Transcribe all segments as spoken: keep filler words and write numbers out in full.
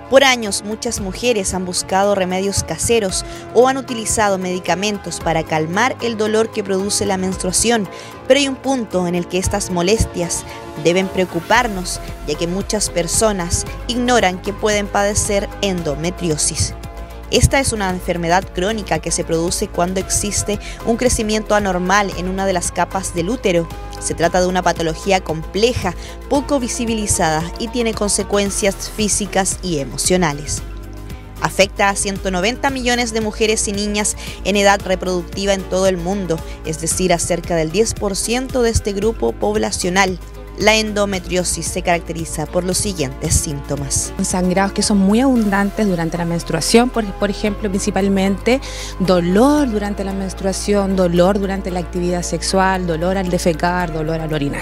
Por años, muchas mujeres han buscado remedios caseros o han utilizado medicamentos para calmar el dolor que produce la menstruación, pero hay un punto en el que estas molestias deben preocuparnos, ya que muchas personas ignoran que pueden padecer endometriosis. Esta es una enfermedad crónica que se produce cuando existe un crecimiento anormal en una de las capas del útero. Se trata de una patología compleja, poco visibilizada y tiene consecuencias físicas y emocionales. Afecta a ciento noventa millones de mujeres y niñas en edad reproductiva en todo el mundo, es decir, a cerca del diez por ciento de este grupo poblacional. La endometriosis se caracteriza por los siguientes síntomas. Sangrados que son muy abundantes durante la menstruación, por, por ejemplo, principalmente dolor durante la menstruación, dolor durante la actividad sexual, dolor al defecar, dolor al orinar.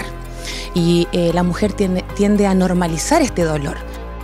Y eh, la mujer tiende, tiende a normalizar este dolor.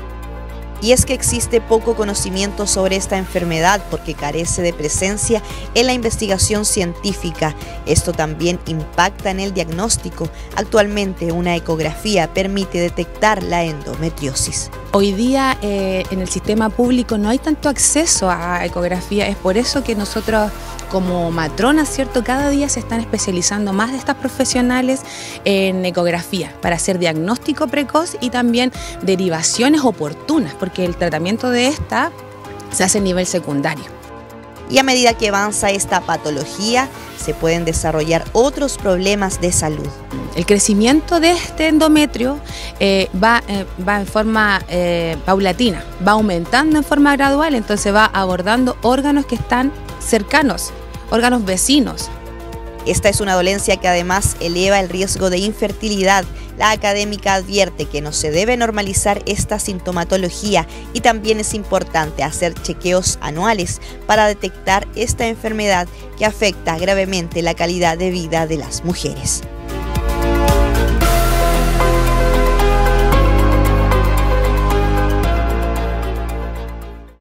Y es que existe poco conocimiento sobre esta enfermedad porque carece de presencia en la investigación científica. Esto también impacta en el diagnóstico. Actualmente una ecografía permite detectar la endometriosis. Hoy día eh, en el sistema público no hay tanto acceso a ecografía, es por eso que nosotros como matronas, ¿cierto? Cada día se están especializando más de estas profesionales en ecografía para hacer diagnóstico precoz y también derivaciones oportunas, porque el tratamiento de esta se hace a nivel secundario. Y a medida que avanza esta patología, se pueden desarrollar otros problemas de salud. El crecimiento de este endometrio eh, va, eh, va en forma eh, paulatina, va aumentando en forma gradual, entonces va abordando órganos que están cercanos, órganos vecinos. Esta es una dolencia que además eleva el riesgo de infertilidad. La académica advierte que no se debe normalizar esta sintomatología y también es importante hacer chequeos anuales para detectar esta enfermedad que afecta gravemente la calidad de vida de las mujeres.